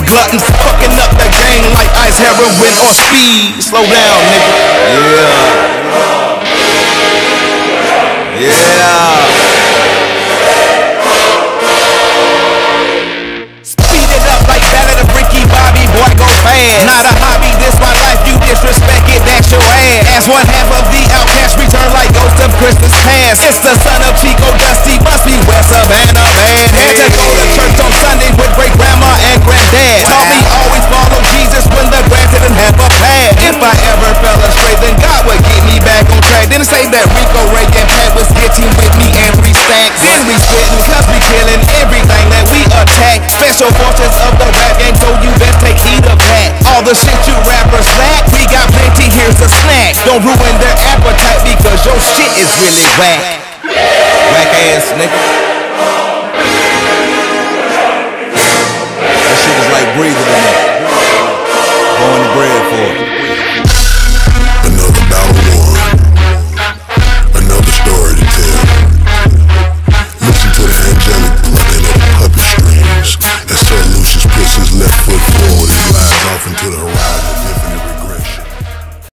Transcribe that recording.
gluttons, fucking up the game like ice, heroin, or speed. Slow down, nigga. Speed it up like Ballad of Ricky Bobby, boy, go fast. Not a hobby, this my life, you disrespect it, that's your ass. As one half of the outcast return like ghost of Christmas past. It's the son of Chico Dusty, must be West Savannah, man. Had to go to church on Sunday with great grandma and granddad. Taught me always follow Jesus when the grass didn't have a pad. If I ever fell astray, then God would get me back on track. Didn't say that Rico, Ray, and Pat was getting with me and 3 stacks. Then we spittin', cause we killin' everything that we attack. Special forces of the rap game, so you best take heed of that. All the shit you rappers lack, we got plenty, here's a snack. Don't ruin their appetite because your shit is really whack. Whack ass nigga. That shit is like breathing in it. Going to bread for it. Another battle won. Another story to tell. Listen to the angelic plucking of the puppet strings as Sir Lucius puts his left foot forward